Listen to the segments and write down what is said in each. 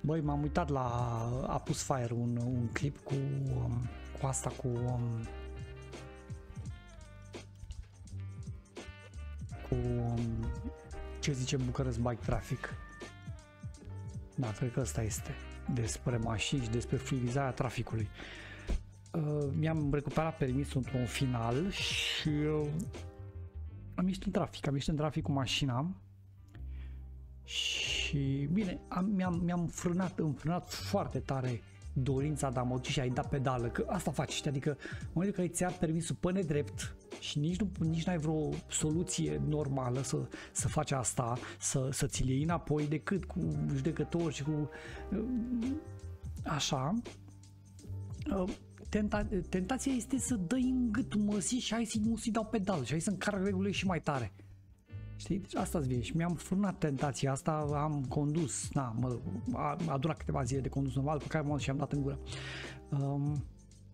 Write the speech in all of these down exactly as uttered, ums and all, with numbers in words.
Băi, m-am uitat la A pus Fire, un, un clip cu, um, cu asta, cu um, cu um, ce zice Bucharest Bike Traffic. Da, cred că ăsta este despre mașini și despre fluidizarea traficului. Uh, mi-am recuperat permisul într-un final și uh, am ieșit în trafic, am ieșit în trafic cu mașina și bine, am, mi-am, mi-am frânat, înfrânat foarte tare dorința de a mă duce și a-i da pedală, că asta faci, știi? Adică în momentul în care ți-a permisul pe nedrept și nici nu nici n-ai vreo soluție normală să, să faci asta, să, să ți-l iei înapoi decât cu judecători și cu așa, tenta, tentația este să dai în gâtul măsii și hai să nu să-i dau pedală și hai să încarc regulile și mai tare. Știi? Deci asta-ți vine și mi-am frânat tentația asta, am condus, na, mă, a, a durat câteva zile de condus normal pe care m-am și am dat în gură. Um,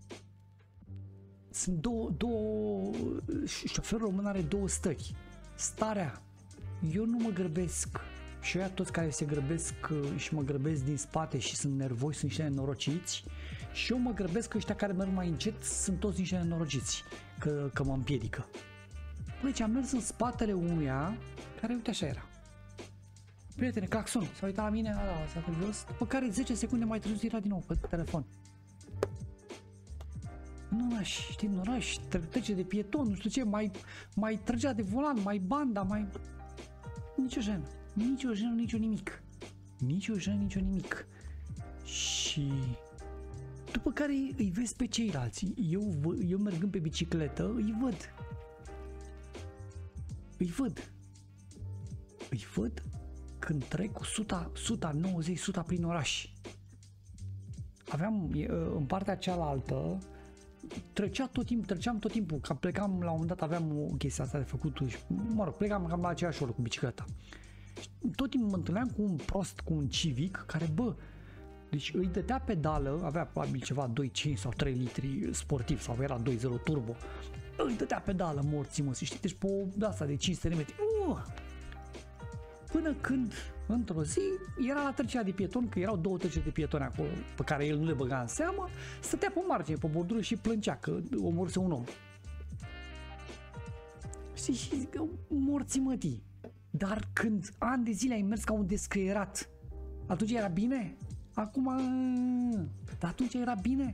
sunt două, două, șoferul român are două stări. Starea, eu nu mă grăbesc și ăia toți care se grăbesc și mă grăbesc din spate și sunt nervoși, sunt niște nenorociți și eu mă grăbesc că ăștia care merg mai încet sunt toți niște nenorociți, că, că mă împiedică. Deci am mers în spatele unuia care, uite, așa era. Prietene, claxon, s-a uitat la mine, s-a dat jos, după care zece secunde mai târziu era din nou pe telefon. În oraș, știi, în oraș, trece de pieton, nu știu ce, mai, mai trăgea de volan, mai banda, mai... Nici o jenă, nici o jenă, nici o nimic. Nici o jenă, nici o nimic. Și... după care îi vezi pe ceilalți. Eu, eu mergând pe bicicletă, îi văd. Îi văd. Îi văd când trec cu suta, suta nouăzeci, suta prin oraș. Aveam în partea cealaltă, trecea tot timpul, treceam tot timpul, că plecam la un moment dat, aveam o chestie asta de făcut și, mă rog, plecam cam la aceeași oră cu bicicleta. Tot timpul mă întâlneam cu un prost, cu un civic, care, bă, deci îi dădea pedală, avea probabil ceva doi cinci sau trei litri sportiv sau era doi zero turbo. Îi dădea pedală morții, mă, știi? Deci pe o asta de cinci sute de metri. Uh! Până când, într-o zi, era la trecerea de pieton, că erau două treceri de pietoni acolo, pe care el nu le băga în seamă, stătea pe margine, pe bordură și plângea că omorse un om. Știi? Și zic, morții mătii. Dar când ani de zile ai mers ca un descreierat, atunci era bine? Acum, dar atunci era bine?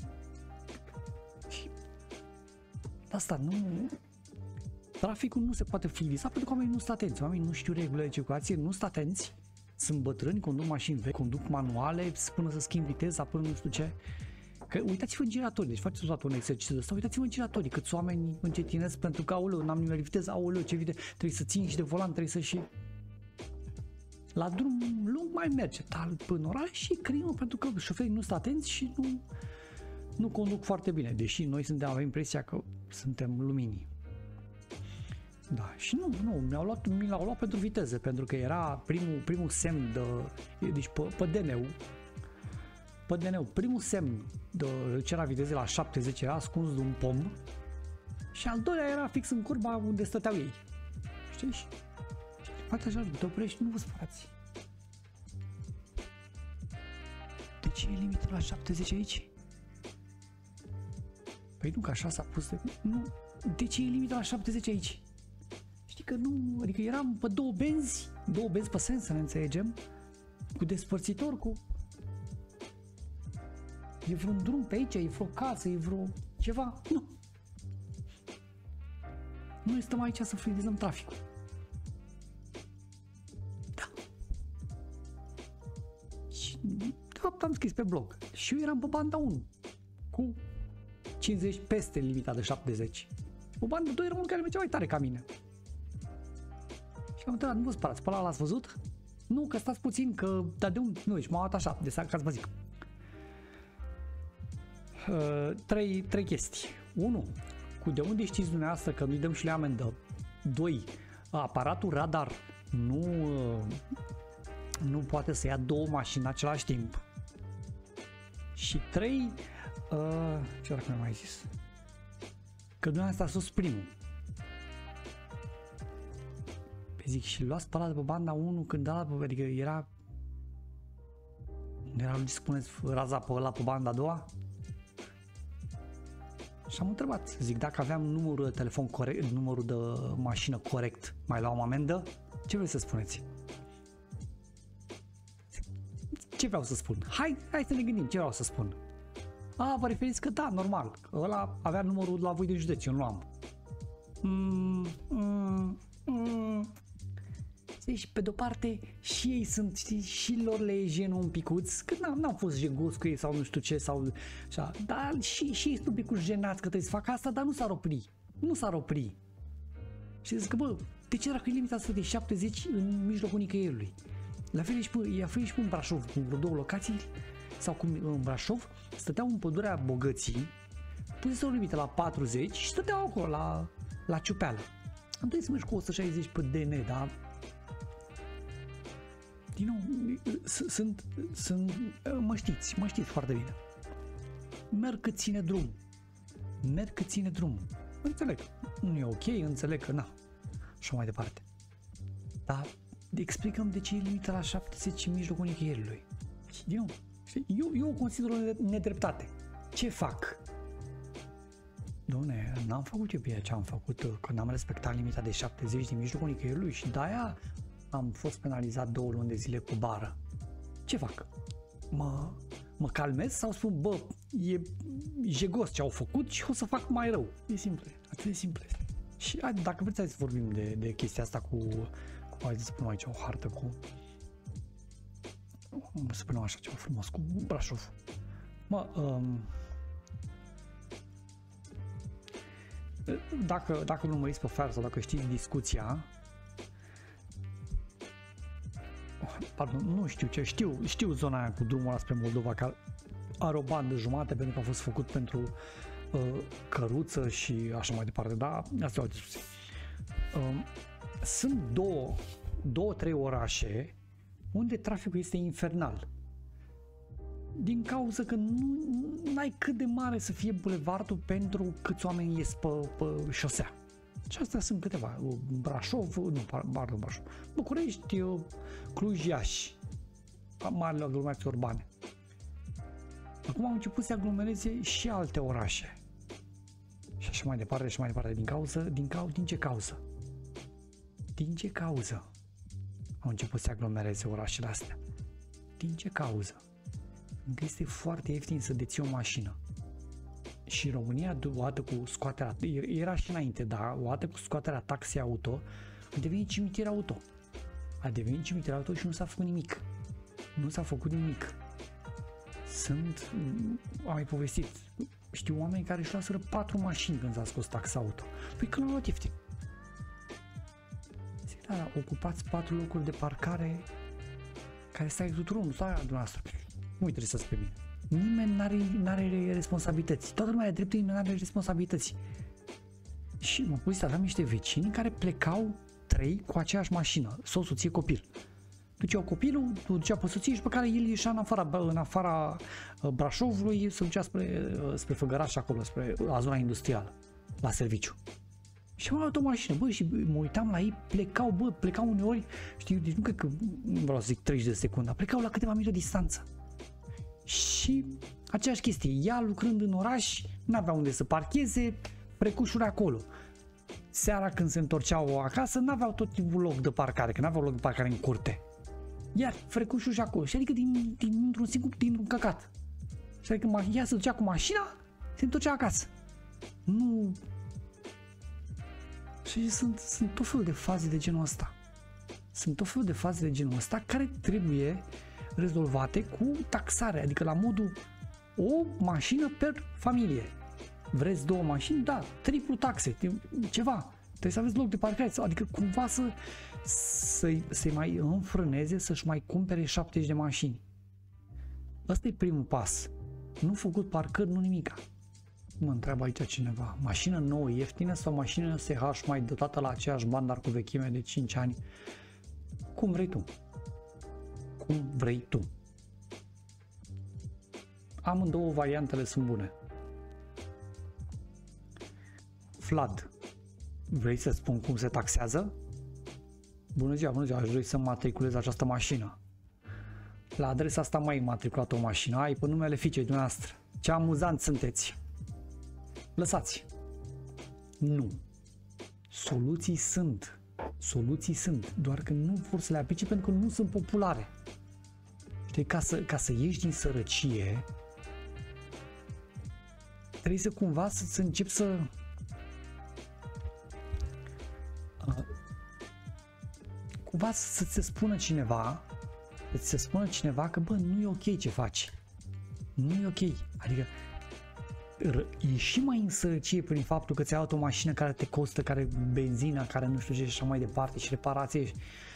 Asta nu... Traficul nu se poate fluidiza pentru că oamenii nu sunt atenți, oamenii nu știu regulile de circulație, nu sunt atenți, sunt bătrâni, conduc mașini vechi, conduc manuale, până să schimb viteza, până nu știu ce. Că uitați-vă în giratori, deci faceți toată un exercițiu de ăsta, uitați-vă în giratori, câți oameni încetinesc pentru că, aoleu, n-am nimerit viteză, aoleu, ce vide, trebuie să țin și de volan, trebuie să și... La drum lung mai merge, dar în oraș și crimă pentru că șoferii nu sunt atenți și nu... nu conduc foarte bine, deși noi suntem, avem impresia că suntem luminii. Da, și nu, nu, mi-au luat, mi l-au luat pentru viteză, pentru că era primul, primul semn de, deci pe, pe D N-ul, pe D N-ul, primul semn de reducerea vitezei la șaptezeci era ascuns de un pom și al doilea era fix în curba unde stăteau ei. Știi? Și poate așa, te oprești, nu vă spărați. De ce e limitul la șaptezeci aici? Păi nu, că așa s-a pus de... Nu, de ce e limita la șaptezeci aici? Știi că nu, adică eram pe două benzi, două benzi pe sens, să ne înțelegem, cu despărțitor, cu... E vreun drum pe aici, e vreo casă, e vreo ceva? Nu. Noi stăm aici să fluidizăm traficul. Da. Și de fapt am scris pe blog. Și eu eram pe banda unu, cu cincizeci peste limita de șaptezeci. O bandă doi era unul care mergea mai tare ca mine. Și am întrebat, nu vă spărați, pe ăla l-ați văzut? Nu, că stați puțin, că, dar de unde? Nu, deci m-au luat așa, de ca să vă zic. Uh, trei, trei chestii. unu. Cu de unde știți dumneavoastră că nu-i dăm și le amendă? doi. Aparatul radar nu, uh, nu poate să ia două mașini în același timp. Și trei. Uh, ce dacă mi-am mai zis? Că dumneavoastră a sus primul. Pe zic, și luați pe ăla de pe banda unu când ăla, adică era... era logic să puneți raza pe ăla pe banda a doua? Și am întrebat, zic, dacă aveam numărul de telefon corect, numărul de mașină corect, mai luam amendă? Ce vreți să spuneți? Ce vreau să spun? Hai, hai să ne gândim, ce vreau să spun? A, vă referiți că da, normal, că ăla avea numărul la voi de județ, eu nu am. Mm, mm, mm. Și pe de-o parte și ei sunt, știi, și lor le e jenul un picuț, că n-am, n-am fost jegos cu ei sau nu știu ce, sau așa, dar și, și ei sunt un picuț jenați că trebuie să facă asta, dar nu s-ar opri, nu s-ar opri. Și zic că, bă, de ce dacă e limita asta de șaptezeci în mijlocul nicăierului? La fel e și, pe, la fel e și pe în Brașov, cu vreo două locații, sau cum în Brașov, stăteau în pădurea Bogății, pusese o limită la patruzeci și stăteau acolo, la, la ciupeală. Am trebuit să mergi cu o sută șaizeci pe D N, dar din nou, sunt, sunt, mă știți, mă știți foarte bine. Merg cât ține drum. Merg cât ține drum. Înțeleg, nu e ok, înțeleg că na. Și mai departe. Dar explicăm de ce e limita la șaptezeci în mijlocul nicăierului. Din nou, eu, eu o consider o nedreptate. Ce fac? Doamne, n-am făcut eu pe ce am făcut, că n-am respectat limita de șaptezeci din mijlocul nicăierului și de-aia am fost penalizat două luni de zile cu bară. Ce fac? Mă, mă calmez sau spun, bă, e jegos ce au făcut și o să fac mai rău. E simplu, atât de simplu. Și dacă vreți, hai să vorbim de, de chestia asta cu, cu hai să spunem aici o hartă cu, să spunem așa ceva frumos, cu Brașov. Mă, um, dacă, dacă nu urmăriți pe fer sau dacă știți discuția, pardon, nu știu ce, știu, știu zona aia cu drumul ăla spre Moldova, care are o bandă jumate pentru că a fost făcut pentru uh, căruță și așa mai departe, dar asta e o discuție. Uh, sunt două, două, trei orașe unde traficul este infernal. Din cauza că nu ai cât de mare să fie bulevardul pentru câți oameni ies pe, pe șosea. Și astea sunt câteva. Brașov, nu, pardon, Brașov, București, Cluj, Iași, marile aglomerații urbane. Acum au început să aglomereze și alte orașe. Și așa mai departe, și mai departe. Din cauză, din, cau, din ce cauză? Din ce cauză au început să aglomereze orașele astea? Din ce cauză? Încă este foarte ieftin să deții o mașină. Și România, odată cu scoaterea, era și înainte, dar odată cu scoaterea taxei auto, a devenit cimitir auto. A devenit cimitir auto și nu s-a făcut nimic. Nu s-a făcut nimic. Sunt, am mai povestit, știu oameni care își luaseră patru mașini când s-a scos taxa auto. Păi când l-au luat ieftin. Zic, da, ocupați patru locuri de parcare care stai tuturor, nu stai dumneavoastră. Nu interesează pe mine. Nimeni n-are, n-are responsabilități. Toată lumea are dreptul, nimeni n-are responsabilități. Și mă pus să aveam niște vecini care plecau trei cu aceeași mașină, soț, soție, copil. Duceau copilul, ducea pe soție și pe care el ieșea în afara, în afara Brașovului, se ducea spre, spre Făgăraș acolo, spre la zona industrială, la serviciu. Și am luat o mașină, bă, și mă uitam la ei, plecau, bă, plecau uneori, știu, deci nu cred că, nu vreau să zic treizeci de secunde, plecau la câteva minute distanță. Și aceeași chestie, ea lucrând în oraș, n-avea unde să parcheze, precușuri acolo. Seara când se întorceau acasă, n-aveau tot timpul loc de parcare, că n-aveau loc de parcare în curte. Iar frecușul și acolo, și adică din, dintr-un singur, dintr-un căcat. Și adică ea se ducea cu mașina, se întorcea acasă. Nu... Și sunt, sunt tot felul de faze de genul ăsta. Sunt tot felul de faze de genul ăsta care trebuie rezolvate cu taxare, adică la modul o mașină per familie. Vreți două mașini? Da, triplu taxe, ceva. Trebuie să aveți loc de parcare, adică cumva să, să, să mai înfrâneze, să-și mai cumpere șaptezeci de mașini. Ăsta e primul pas. Nu făcut parcări, nu nimica. Mă întreabă aici cineva, mașină nouă ieftină sau mașină S H mai dotată la aceeași bandă, dar cu vechime de cinci ani? Cum vrei tu. Cum vrei tu. Amândouă variantele sunt bune. Vlad, vrei să spun cum se taxează? Bună ziua, bună ziua, aș dori să matriculez această mașină. La adresa asta mai matriculat o mașină, ai pe numele fiicei dumneavoastră. Ce amuzant sunteți. Lăsați. Nu. Soluții sunt. Soluții sunt. Doar că nu vor să le aplice pentru că nu sunt populare. Știi, ca să, ca să ieși din sărăcie, trebuie să cumva să, să începi să... Uh, cumva să ți se spună cineva, să ți se spună cineva că, bă, nu e ok ce faci. Nu e ok. Adică e și mai în sărăcie prin faptul că ți-ai o mașină care te costă, care benzina, care nu știu ce și așa mai departe și reparație.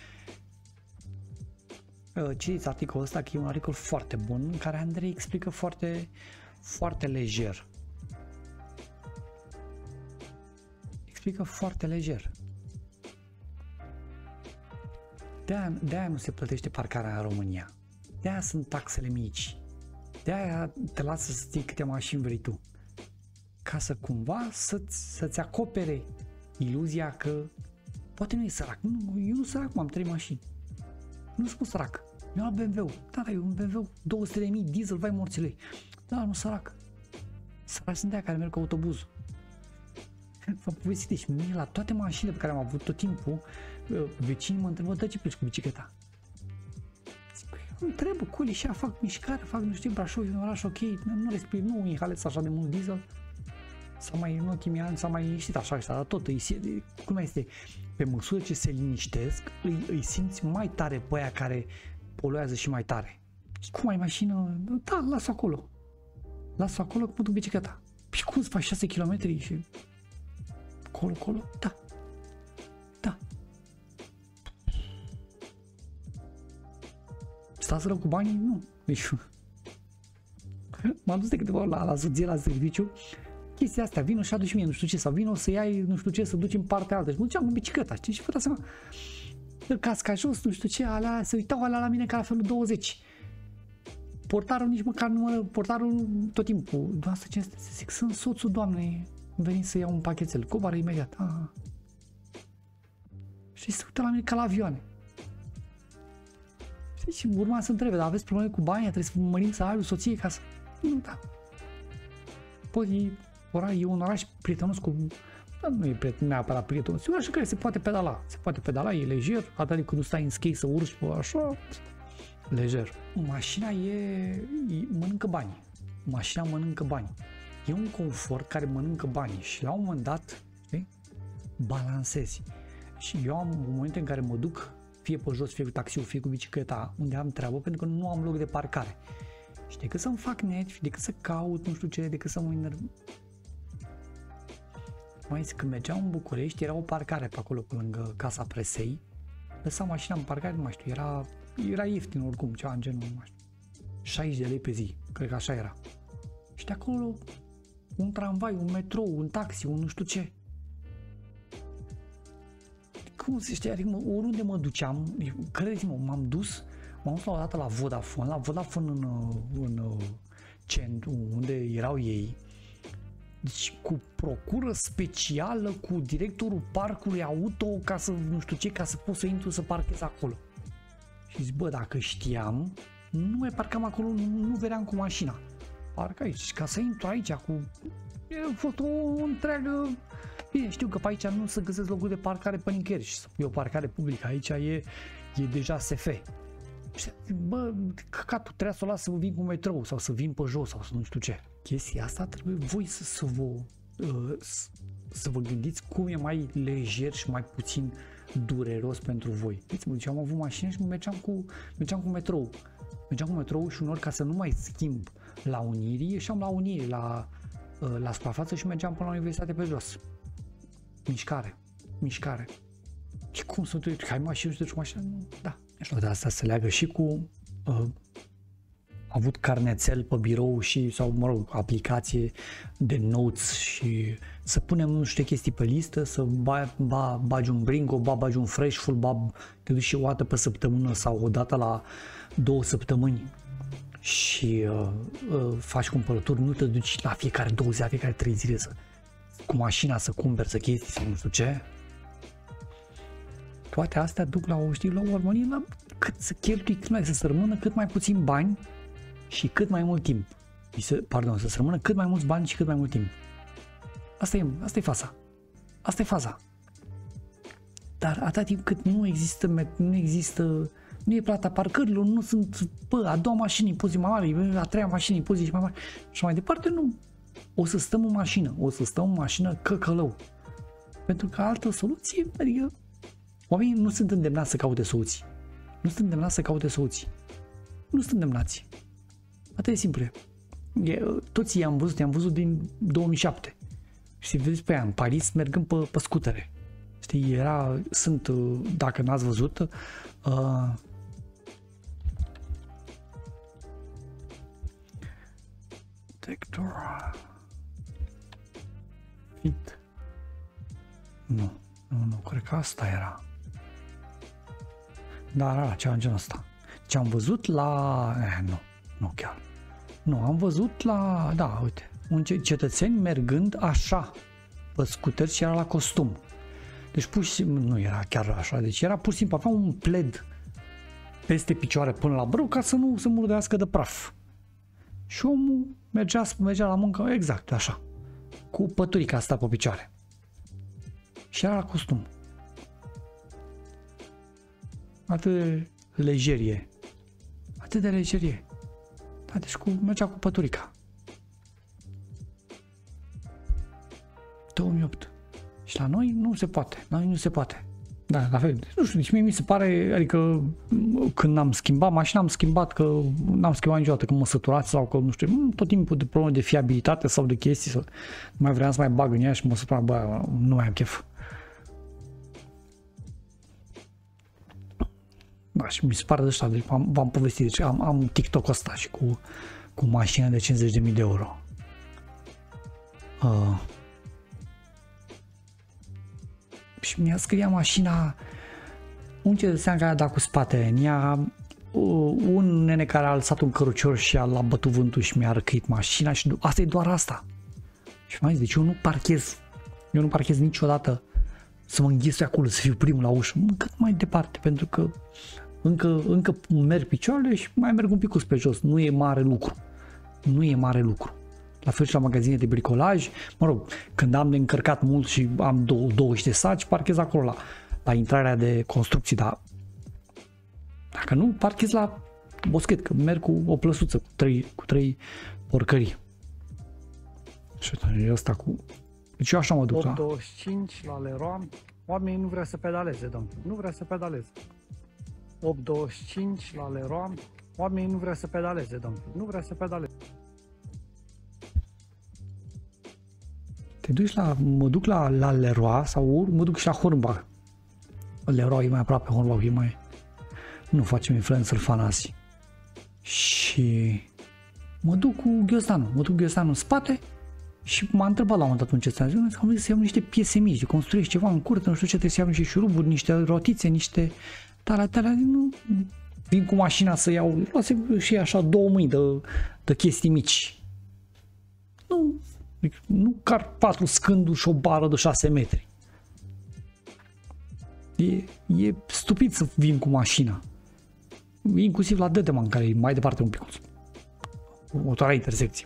Citiți articolul ăsta, că e un articol foarte bun, în care Andrei explică foarte, foarte lejer. Explică foarte lejer. De-aia, de-aia nu se plătește parcarea în România. De-aia sunt taxele mici. De-aia te lasă să ții câte mașini vrei tu. Ca să cumva să-ți, să-ți acopere iluzia că poate nu e sărac. Nu, eu nu sunt sărac, am trei mașini. Nu sunt sărac. Eu am B M W. Da, da, e un B M W două sute de mii diesel, vai morțilei. Da, nu sărac. Sărac sunt de-aia care merg cu autobuzul. Vă povesti, deci mie la toate mașinile pe care am avut tot timpul, vecinii mă întrebă, dă ce pleci cu bicicleta? Îmi trebuie, colișa, fac mișcare, fac, nu știu, Brașov, e un oraș ok, nu respir, nu inhalez așa de mult diesel. S-a mai, în ochii mei, s-a mai liniștit așa, așa, dar tot, îi, cum este, pe măsură ce se liniștesc, îi, îi simți mai tare pe aia care poluează și mai tare. Și cum ai mașină? Da, las-o acolo. Las-o acolo că mă duc bicicleta. Și cum îți faci șase kilometri și acolo, acolo? Da. Da. Stați rău cu banii? Nu. Deci, m-am dus de câteva ori la, la soție la serviciu, chestia astea, vino și aduci mie nu știu ce, sau vino să iai nu știu ce, să duci în partea altă. Și mă duceam cu bicicleta, știi? Și vă dați seama, îl casca jos, nu știu ce, alea, se uitau alea la mine ca la felul douăzeci. Portarul nici măcar nu mă, portarul tot timpul, doar asta ce este, să zic, sunt soțul doamnei, veni să iau un pachetel, coboară imediat. Aha. Și se uită la mine ca la avioane. Și urma să întrebe, dar aveți probleme cu banii, trebuie să mărim salariul soției ca să... Nu, da. Păi, ora, e un oraș prietenos cu... Dar nu e prieten, neapărat prietenos, e un oraș în care se poate pedala. Se poate pedala, e lejer, atât de când stai în skate să urci pe așa, lejer. Mașina e... e... mănâncă bani. Mașina mănâncă bani. E un confort care mănâncă bani și la un moment dat, știi, balansezi. Și eu am momente în care mă duc fie pe jos, fie cu taxiul, fie cu bicicleta, unde am treabă, pentru că nu am loc de parcare. Și decât să-mi fac net, decât să caut, nu știu ce, decât să mă enerv... Mai zic, când mergeam în București, era o parcare pe acolo, pe lângă Casa Presei. Lăsam mașina în parcare, nu mai știu, era, era ieftin oricum, ceva în genul, nu mai știu. șaizeci de lei pe zi, cred că așa era. Și de acolo, un tramvai, un metrou, un taxi, un nu știu ce. Cum se știa, adică mă, oriunde mă duceam, credeți-mă, m-am dus, m-am dus la o dată la Vodafone, la Vodafone în, în centru, unde erau ei, deci cu procură specială, cu directorul parcului auto, ca să, nu știu ce, ca să pot să intru să parchez acolo. Și zic, bă, dacă știam, nu mai parcam acolo, nu, nu veneam cu mașina. Parc aici, ca să intru aici cu... E fost o întreagă... Bine, știu că pe aici nu se găsesc locuri de parcare pe nicăieri și să pui o parcare publică aici e, e deja S F. Și, bă, căcatul, trebuia să o las să vin cu metrou sau să vin pe jos sau să nu știu ce. Chestia asta trebuie voi să, să vă uh, să vă gândiți cum e mai lejer și mai puțin dureros pentru voi. Uite-mă, deci am avut mașină și mergeam cu, mergeam cu metrou. Mergeam cu metrou și unor ca să nu mai schimb la Unirii, ieșeam la Unirii, la, uh, la suprafață și mergeam până la Universitate pe jos. Mișcare, mișcare. Și cum să te ai mașină și te duci cu mașină? Da. Și de asta se leagă și cu uh, avut carnețel pe birou și, sau mă rog, aplicație de notes și să punem nu știu chestii pe listă, să ba, ba, bagi un Bringo, ba, bagi un Freshful, ba, te duci și o dată pe săptămână sau o dată la două săptămâni și uh, uh, faci cumpărături, nu te duci la fiecare două zile, la fiecare trei zile să cu mașina să cumperi, să chestii, să nu știu ce. Toate astea duc la o, știi, la o armonie, la cât să cheltui, cât mai, să se rămână cât mai puțin bani și cât mai mult timp. Să, pardon, să se rămână cât mai mulți bani și cât mai mult timp. Asta e, asta e faza. Asta e faza. Dar atâta timp cât nu există, nu există, nu e plata parcărilor, nu sunt, bă, a doua mașină impozit mai mare, a treia mașină impozit mai mare și mai departe, nu. O să stăm în mașină, o să stăm în mașină căcălău. Pentru că altă soluție, adică oamenii nu sunt îndemnați să caute soluții. Nu sunt îndemnați să caute soluții. Nu sunt îndemnați. Atât de simplu. E, toți i-am văzut, i-am văzut din două mii șapte. Și vedeți pe ea în Paris mergând pe, pe scutere. Știi, era, sunt, dacă n-ați văzut, uh, Tector Fit. Nu, nu, nu, cred că asta era. Da, da, ceva în genul ăsta. Ce am văzut la... Eh, nu, nu chiar. Nu, am văzut la... Da, uite, un cetățeni mergând așa pe scuter și era la costum. Deci pur și simplu, nu era chiar așa, deci era pur și simplu, avea un pled peste picioare până la brâu ca să nu se murdărească de praf. Și omul mergea, mergea la muncă exact așa, cu păturica asta pe picioare. Și era la costum. Atât de lejerie. Atât de lejerie. Da, deci cu, mergea cu păturica. două mii opt. Și la noi nu se poate. La noi nu se poate. Da, la fel. Nu știu, deci mie mi se pare, adică când am schimbat mașina, am schimbat că n-am schimbat niciodată, că mă săturați sau că nu știu, tot timpul de probleme de fiabilitate sau de chestii, sau nu mai vreau să mai bag în ea și mă sătura, bă, nu mai am chef. Da, și mi se pare de ăștia, deci v-am povestit, deci am, am TikTok-ul ăsta și cu, cu mașina de cincizeci de mii de euro. Uh. Și mi-a scria mașina, un cetățean care a dat cu spatele în ea, un nene care a lăsat un cărucior și a l-a bătut vântul și mi-a răcăit mașina și asta e doar asta. Și m-a zis, deci eu nu parchez, eu nu parchez niciodată să mă înghistui acolo, să fiu primul la ușă, cât mai departe, pentru că încă, încă merg picioarele și mai merg un pic pe jos, nu e mare lucru, nu e mare lucru. La fel și la magazine de bricolaj, mă rog, când am de încărcat mult și am douăzeci de saci, parchez acolo la, la intrarea de construcții, dar dacă nu, parchez la boschet, că merg cu o plăsuță, cu trei, cu trei porcării. Și ăsta cu... Deci eu așa mă duc la... opt douăzeci și cinci la Leroy, oamenii nu vrea să pedaleze, domnule, nu vrea să pedaleze. opt douăzeci și cinci la Leroy, oamenii nu vrea să pedaleze, domnule, nu vrea să pedaleze. Te duci la, mă duc la, la Leroy sau mă duc și la Hornbach. Leroy e mai aproape, Hornbach e mai... Nu facem influencer fanasi. Și mă duc cu ghiozdanul, mă duc cu ghiozdanul în spate și m-a întrebat la un moment dat un cetățean, zic, am zis să iau niște piese mici, de construiești ceva în curte, nu știu ce, trebuie să iau niște șuruburi, niște rotițe, niște... Tala, tala, nu... Vin cu mașina să iau, luase și așa două mâini de, de chestii mici. Nu... Nu car patru scânduri și o bară de șase metri. E, e stupid să vin cu mașina. Inclusiv la Dedeman, care e mai departe un pic. Următoarea intersecție.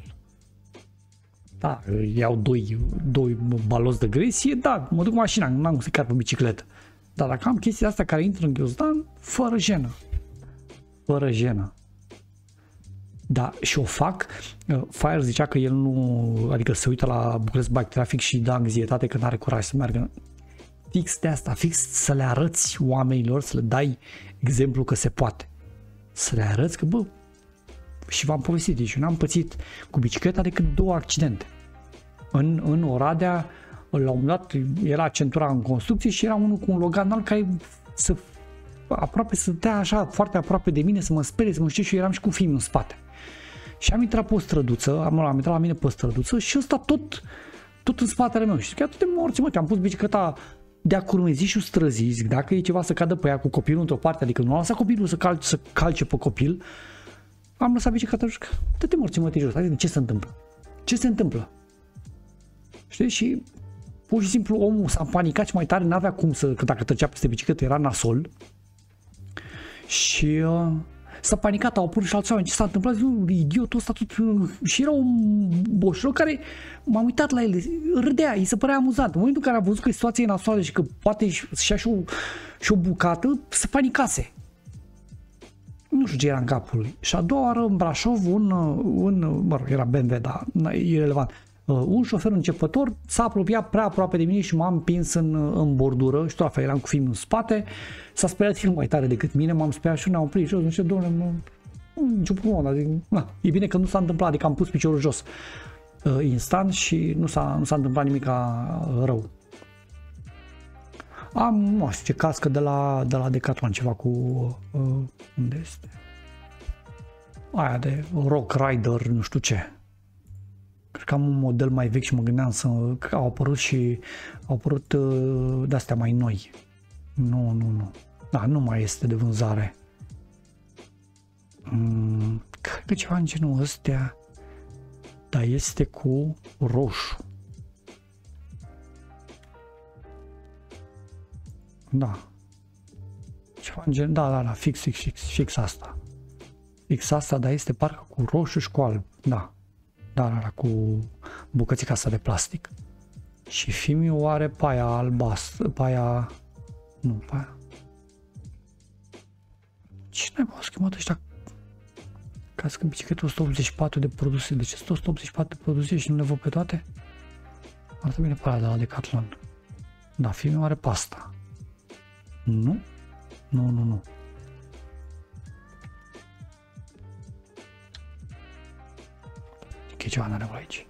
Da, iau doi, doi baloți de gresie, da, mă duc cu mașina, nu am cum să car pe bicicletă. Dar dacă am chestia asta care intră în ghiozdan, fără jenă. Fără jenă. Da, și o fac. Fire zicea că el nu, adică se uită la București Bike Traffic și dă anxietate că nu are curaj să meargă. Fix de asta, fix să le arăți oamenilor, să le dai exemplu că se poate. Să le arăți că, bă, și v-am povestit, deci eu n-am pățit cu bicicleta decât două accidente. În, în Oradea, la un moment dat, era centura în construcție și era unul cu un Logan alt care să aproape să dea așa foarte aproape de mine, să mă sperie, să mă știu și eu eram și cu filmul în spate. Și am intrat pe o străduță, am, am intrat la mine pe o străduță și ăsta tot, tot în spatele meu. Și zic, atât de morți, mă, am pus bicicleta de-a curmezii și străzii, zic, dacă e ceva să cadă pe ea cu copilul într-o parte, adică nu am lăsat copilul să calce, să calce pe copil, am lăsat bicicleta și atât de morți, mă, te jos, adică ce se întâmplă? Ce se întâmplă? Știi? Și pur și simplu omul s-a panicat și mai tare, n-avea cum să, că dacă trecea peste bicicletă era nasol. Și uh, s-a panicat, au apărut și alți oameni, ce s-a întâmplat, idiotul ăsta tot, uh, și era un boșor care m-am uitat la el, râdea, îi se părea amuzant. În momentul în care a văzut că situația e nasoală și că poate și ia și o, și o bucată, se panicase. Nu știu ce era în capul lui. Și a doua oară în Brașov, un, un mă rog, era B M W, dar e irelevant, un șofer începător s-a apropiat prea aproape de mine și m-a împins în, în bordură și tot la fel, eram cu filmul în spate, s-a speriat film mai tare decât mine, m-am speriat și ne-am oprit jos, nu știu, domnule, nicio problemă, zic, na, e bine că nu s-a întâmplat, adică am pus piciorul jos uh, instant și nu s-a, nu s-a întâmplat nimic rău. Am, nu știu ce, cască de la, de la Decathlon, ceva cu, uh, unde este? Aia de Rock Rider, nu știu ce. Cred că am un model mai vechi și mă gândeam să, că au apărut și, au apărut uh, de-astea mai noi. Nu, nu, nu. Da, nu mai este de vânzare. Mm, cred că ceva în genul ăstea, dar este cu roșu. Da. Ceva în gen, da, da, da, fix, fix, fix, fix asta. Fix asta, dar este parcă cu roșu și cu alb, da. Da, da, da, cu bucățica asta de plastic. Și Fimiu are paia albastră, paia, nu, paia. Cine m-a schimbat ăștia? Cască bicicletă o sută optzeci și patru de produse, de ce sunt o sută optzeci și patru de produse și nu le văd pe toate? Ar trebui pe aia de la Decathlon. Da, Fimiu are pasta. Nu? Nu, nu, nu. E ceva în regulă aici.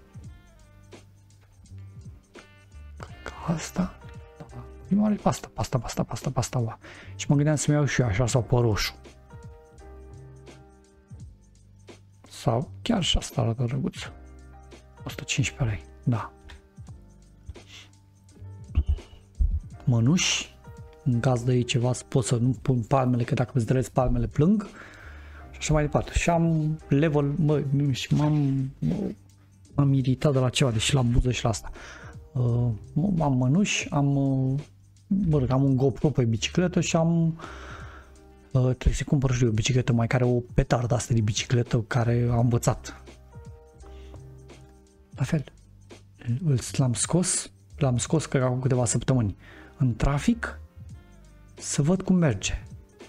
Ca asta? Da. Eu are pasta, pasta, pasta, pasta, pasta, ua. Și mă gândeam să-mi iau și eu așa sau pe roșu. Sau chiar și asta arată drăguț. o sută cincisprezece lei, da. Mănuși. În caz de ceva, pot să nu pun palmele, că dacă îți drezi palmele plâng. Și așa mai departe. Și am level, mă, și m-am m-am iritat de la ceva, deși la buză și la asta. Uh, am mănuși, am, uh, mă rog, am un GoPro pe bicicletă și am uh, trebuie să cumpăr și eu o bicicletă mai care o petardă asta de bicicletă care am învățat. La fel. L-am scos, l-am scos cred că acum câteva săptămâni în trafic să văd cum merge.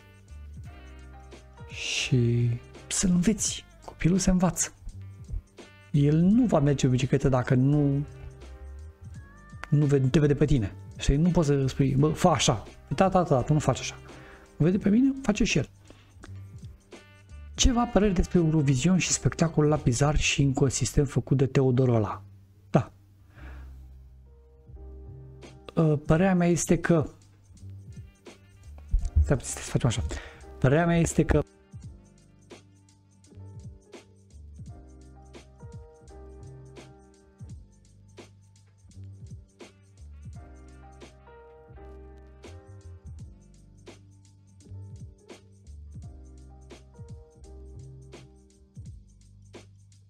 Și să-l înveți. Copilul se învață. El nu va merge pe bicicletă dacă nu, nu te vede pe tine. Și nu poți să spui, bă, fă așa. Da, da, da, tu nu faci așa. Mă vede pe mine, face și el. Ceva păreri despre Eurovision și spectacolul la bizar și inconsistent făcut de Teodor ăla. Da. Părerea mea este că Stai puțin să facem așa. Părerea mea este că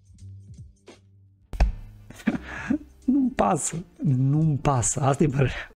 nu-mi pasă, nu-mi pasă, asta e părerea.